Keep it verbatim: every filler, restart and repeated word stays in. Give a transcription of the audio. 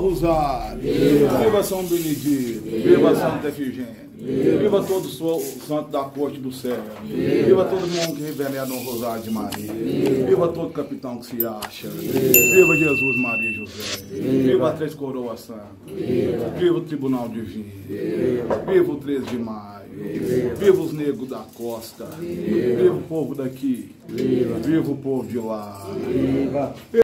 Rosário, viva, viva São Benedito, viva Santa Efigênia, viva todos os santos da corte do céu, viva todo mundo que reverenda no Rosário de Maria, viva todo capitão que se acha, viva Jesus, Maria e José, viva a Três Coroas Santas, viva o Tribunal Divino, viva o treze de maio, viva os negros da costa, viva o povo daqui, viva o povo de lá.